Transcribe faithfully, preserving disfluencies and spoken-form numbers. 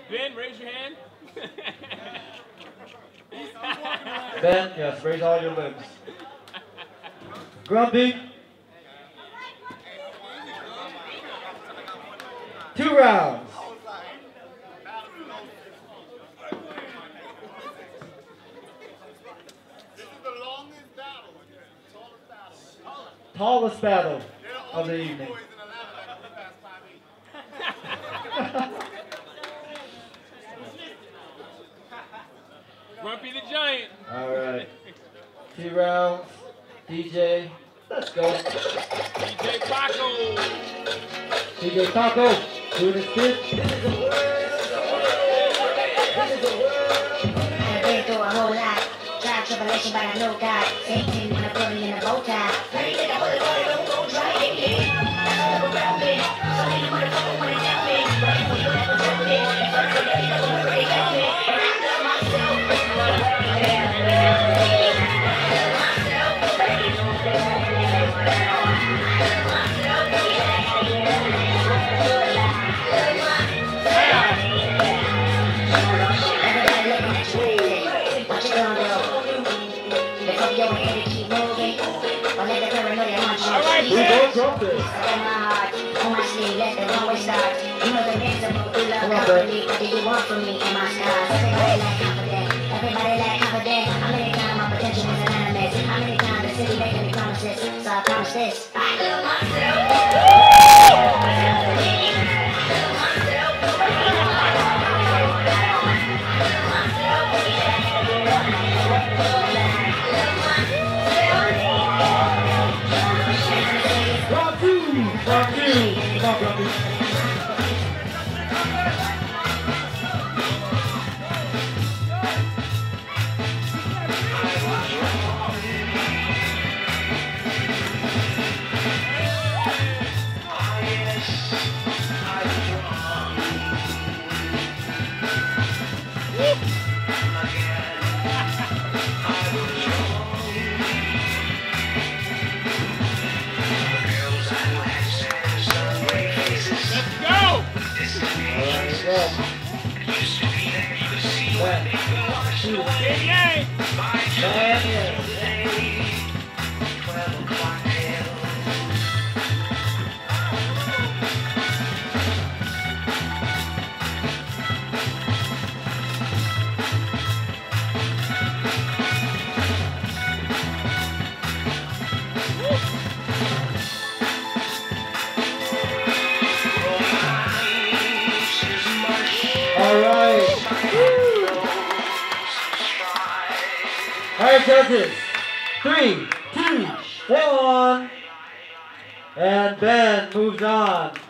Ben, raise your hand. Ben, yes, raise all your limbs. Grumpy. Two rounds. This is the longest battle. Tallest battle. Tallest battle of the evening. Grumpy the Giant. All right. Two rounds. D J, let's go. D J Pako. D J Pako, doing his bit. I've been through a whole lot. Trial tribulation, but I know God. Satan wanna put me in a bow tie. Hey, think I put it on, don't go try it. That's all around me. Some of you motherfuckers wanna tell me. But if you ever tell me, if I could get it, I'm gonna break at me. And I love myself. Who goes drop this? On my sleeve, let the runway start. You know the next of who love company. What do you want from me and my scars? Everybody like confident. Everybody like confident. How many times my potential was anonymous? How many times the city making me promises? So I promise this. I love myself. Round two. Come on, Grumpy. All right. All right, judges. Three, two, one. And Ben moves on.